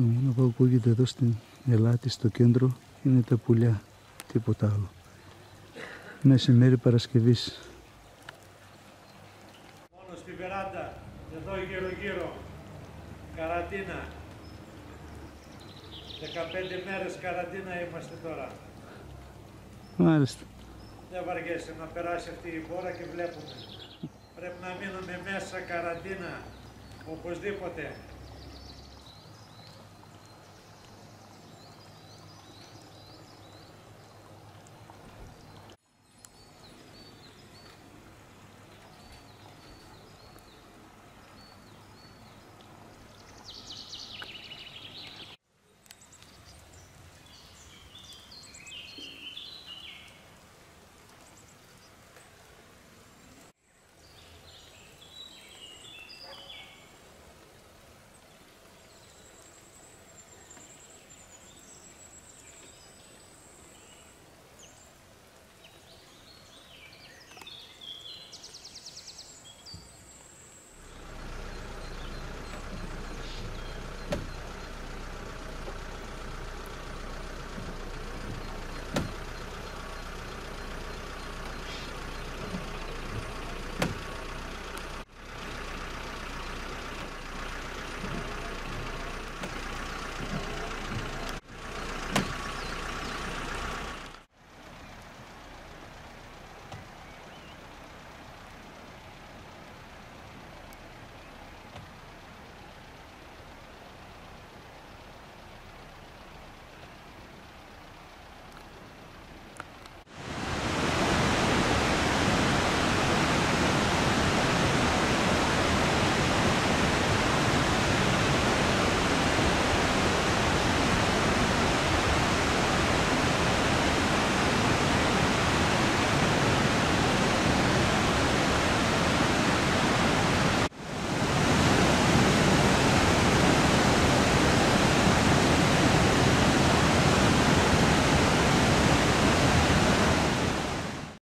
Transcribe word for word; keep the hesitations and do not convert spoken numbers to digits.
Το μόνο που ακούγεται εδώ στην Ελάτη, στο κέντρο, είναι τα πουλιά, τίποτα άλλο. Μεσημέρι Παρασκευής. Μόνο στη βεράντα, εδώ γύρω γύρω, καραντίνα. δεκαπέντε μέρες καραντίνα είμαστε τώρα. Μάλιστα. Δεν βαριέσαι να περάσει αυτή η χώρα και βλέπουμε. Πρέπει να μείνουμε μέσα καραντίνα, οπωσδήποτε.